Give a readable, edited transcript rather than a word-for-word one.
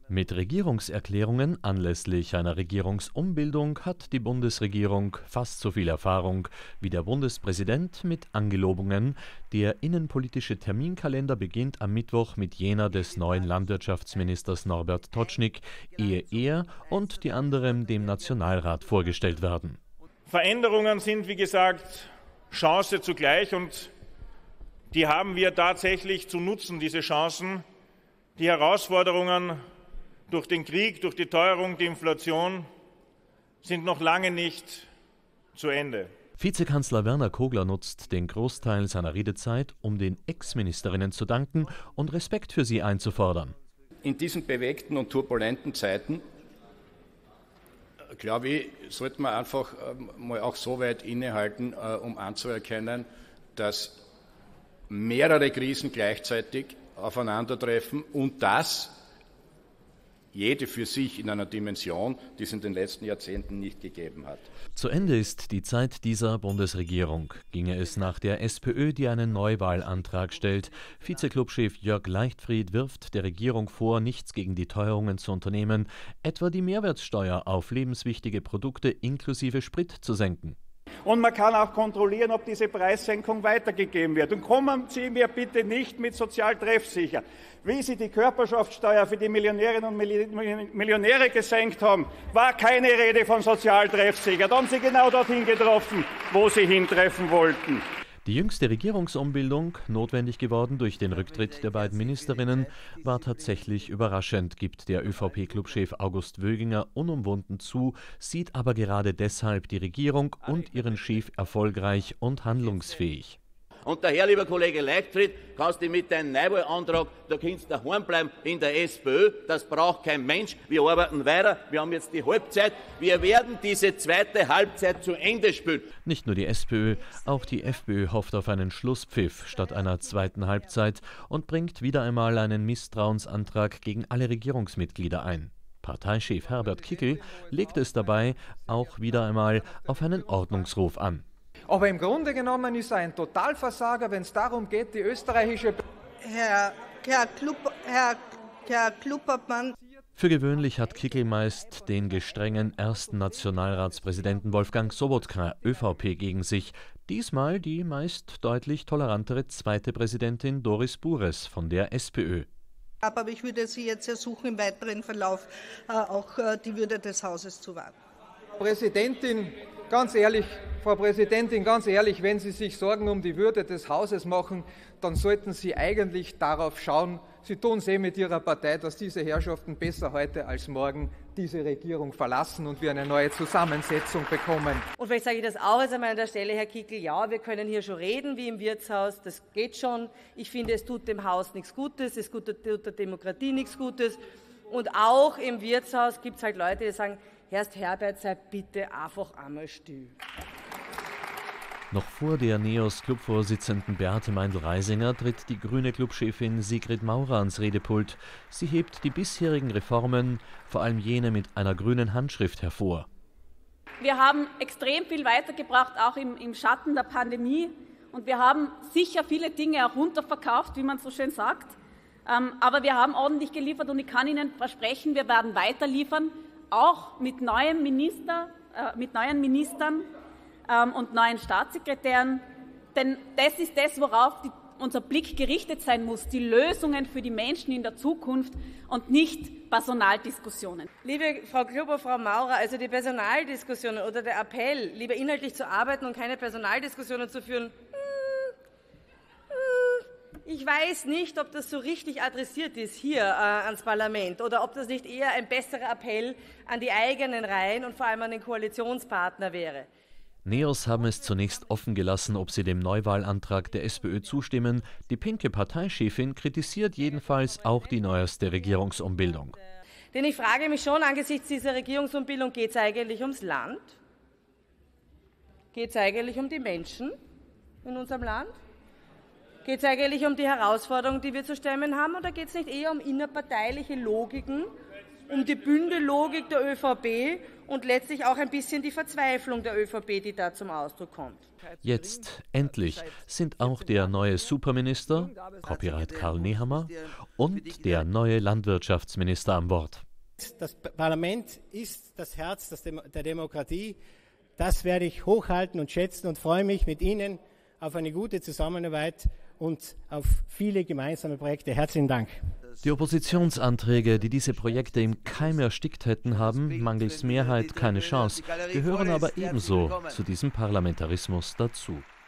Mit Regierungserklärungen anlässlich einer Regierungsumbildung hat die Bundesregierung fast so viel Erfahrung wie der Bundespräsident mit Angelobungen. Der innenpolitische Terminkalender beginnt am Mittwoch mit jener des neuen Landwirtschaftsministers Norbert Totschnig, ehe er und die anderen dem Nationalrat vorgestellt werden. Veränderungen sind, wie gesagt, Chance zugleich und die haben wir tatsächlich zu nutzen, diese Chancen. Die Herausforderungen durch den Krieg, durch die Teuerung, die Inflation sind noch lange nicht zu Ende. Vizekanzler Werner Kogler nutzt den Großteil seiner Redezeit, um den Ex-Ministerinnen zu danken und Respekt für sie einzufordern. In diesen bewegten und turbulenten Zeiten, glaube ich, sollte man einfach mal auch so weit innehalten, um anzuerkennen, dass mehrere Krisen gleichzeitig aufeinandertreffen und das jede für sich in einer Dimension, die es in den letzten Jahrzehnten nicht gegeben hat. Zu Ende ist die Zeit dieser Bundesregierung. Ginge es nach der SPÖ, die einen Neuwahlantrag stellt. Vizeklubchef Jörg Leichtfried wirft der Regierung vor, nichts gegen die Teuerungen zu unternehmen, etwa die Mehrwertsteuer auf lebenswichtige Produkte inklusive Sprit zu senken. Und man kann auch kontrollieren, ob diese Preissenkung weitergegeben wird. Und kommen Sie mir bitte nicht mit sozial treffsicher. Wie Sie die Körperschaftssteuer für die Millionärinnen und Millionäre gesenkt haben, war keine Rede von sozial treffsicher. Da haben Sie genau dorthin getroffen, wo Sie hintreffen wollten. Die jüngste Regierungsumbildung, notwendig geworden durch den Rücktritt der beiden Ministerinnen, war tatsächlich überraschend, gibt der ÖVP-Clubchef August Wöginger unumwunden zu, sieht aber gerade deshalb die Regierung und ihren Chef erfolgreich und handlungsfähig. Und daher, lieber Kollege Leichtfried, kannst du mit deinem Neuwahlantrag, da kannst du daheim bleiben in der SPÖ, das braucht kein Mensch. Wir arbeiten weiter, wir haben jetzt die Halbzeit, wir werden diese zweite Halbzeit zu Ende spielen. Nicht nur die SPÖ, auch die FPÖ hofft auf einen Schlusspfiff statt einer zweiten Halbzeit und bringt wieder einmal einen Misstrauensantrag gegen alle Regierungsmitglieder ein. Parteichef Herbert Kickl legt es dabei auch wieder einmal auf einen Ordnungsruf an. Aber im Grunde genommen ist er ein Totalversager, wenn es darum geht, die österreichische... Herr Kluppertmann. Für gewöhnlich hat Kickl meist den gestrengen ersten Nationalratspräsidenten Wolfgang Sobotka, ÖVP, gegen sich. Diesmal die meist deutlich tolerantere zweite Präsidentin Doris Bures von der SPÖ. Aber ich würde Sie jetzt ersuchen, im weiteren Verlauf auch die Würde des Hauses zu wahren. Frau Präsidentin, ganz ehrlich, wenn Sie sich Sorgen um die Würde des Hauses machen, dann sollten Sie eigentlich darauf schauen, Sie tun es mit Ihrer Partei, dass diese Herrschaften besser heute als morgen diese Regierung verlassen und wir eine neue Zusammensetzung bekommen. Und vielleicht sage ich das auch jetzt einmal an der Stelle, Herr Kickl, ja, wir können hier schon reden wie im Wirtshaus, das geht schon. Ich finde, es tut dem Haus nichts Gutes, es tut der Demokratie nichts Gutes. Und auch im Wirtshaus gibt es halt Leute, die sagen, Herr Herbert, sei bitte einfach einmal still. Noch vor der NEOS-Clubvorsitzenden Beate Meindl-Reisinger tritt die grüne Clubchefin Sigrid Maurer ans Redepult. Sie hebt die bisherigen Reformen, vor allem jene mit einer grünen Handschrift, hervor. Wir haben extrem viel weitergebracht, auch im Schatten der Pandemie. Und wir haben sicher viele Dinge auch runterverkauft, wie man so schön sagt. Aber wir haben ordentlich geliefert und ich kann Ihnen versprechen, wir werden weiter liefern, auch mit neuen Ministern und neuen Staatssekretären. Denn das ist das, worauf unser Blick gerichtet sein muss, die Lösungen für die Menschen in der Zukunft und nicht Personaldiskussionen. Liebe Frau Klubber, Frau Maurer, also die Personaldiskussionen oder der Appell, lieber inhaltlich zu arbeiten und keine Personaldiskussionen zu führen, ich weiß nicht, ob das so richtig adressiert ist hier ans Parlament oder ob das nicht eher ein besserer Appell an die eigenen Reihen und vor allem an den Koalitionspartner wäre. NEOS haben es zunächst offen gelassen, ob sie dem Neuwahlantrag der SPÖ zustimmen. Die pinke Parteichefin kritisiert jedenfalls auch die neueste Regierungsumbildung. Denn ich frage mich schon, angesichts dieser Regierungsumbildung, geht es eigentlich ums Land? Geht es eigentlich um die Menschen in unserem Land? Geht es eigentlich um die Herausforderungen, die wir zu stemmen haben, oder geht es nicht eher um innerparteiliche Logiken, um die Bündellogik der ÖVP und letztlich auch ein bisschen die Verzweiflung der ÖVP, die da zum Ausdruck kommt. Jetzt, endlich, sind auch der neue Superminister, Copyright Karl Nehammer, und der neue Landwirtschaftsminister an Bord. Das Parlament ist das Herz der Demokratie. Das werde ich hochhalten und schätzen und freue mich mit Ihnen auf eine gute Zusammenarbeit und auf viele gemeinsame Projekte. Herzlichen Dank. Die Oppositionsanträge, die diese Projekte im Keim erstickt hätten, haben mangels Mehrheit keine Chance, gehören aber ebenso zu diesem Parlamentarismus dazu.